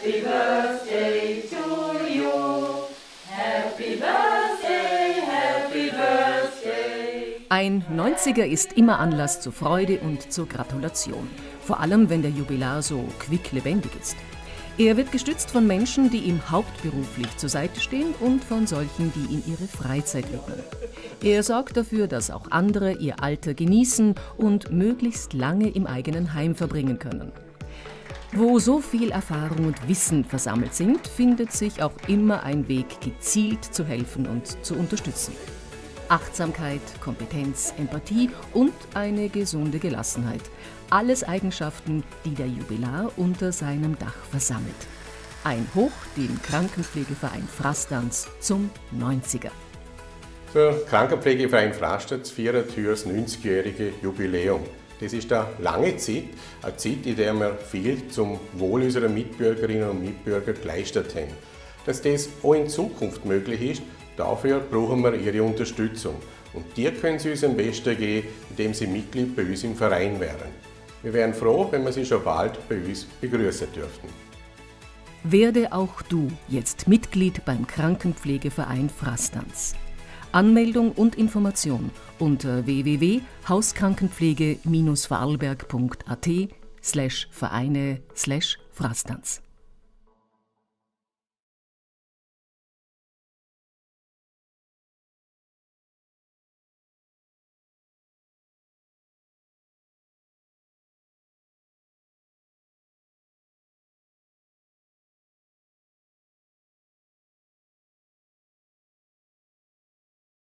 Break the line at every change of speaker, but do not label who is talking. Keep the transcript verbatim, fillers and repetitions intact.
Happy birthday to you. Happy birthday, happy birthday.
Ein neunziger ist immer Anlass zur Freude und zur Gratulation. Vor allem, wenn der Jubilar so quicklebendig ist. Er wird gestützt von Menschen, die ihm hauptberuflich zur Seite stehen und von solchen, die ihm ihre Freizeit widmen. Er sorgt dafür, dass auch andere ihr Alter genießen und möglichst lange im eigenen Heim verbringen können. Wo so viel Erfahrung und Wissen versammelt sind, findet sich auch immer ein Weg, gezielt zu helfen und zu unterstützen. Achtsamkeit, Kompetenz, Empathie und eine gesunde Gelassenheit. Alles Eigenschaften, die der Jubilar unter seinem Dach versammelt. Ein Hoch dem Krankenpflegeverein Frastanz zum neunziger.
Der Krankenpflegeverein Frastanz feiert heute das neunzigjährige Jubiläum. Das ist eine lange Zeit, eine Zeit, in der wir viel zum Wohl unserer Mitbürgerinnen und Mitbürger geleistet haben. Dass das auch in Zukunft möglich ist, dafür brauchen wir Ihre Unterstützung. Und die können Sie uns am besten geben, indem Sie Mitglied bei uns im Verein wären. Wir wären froh, wenn wir Sie schon bald bei uns begrüßen dürften.
Werde auch du jetzt Mitglied beim Krankenpflegeverein Frastanz. Anmeldung und Information unter w w w punkt hauskrankenpflege Vorarlberg punkt a t slash Vereine slash Frastanz.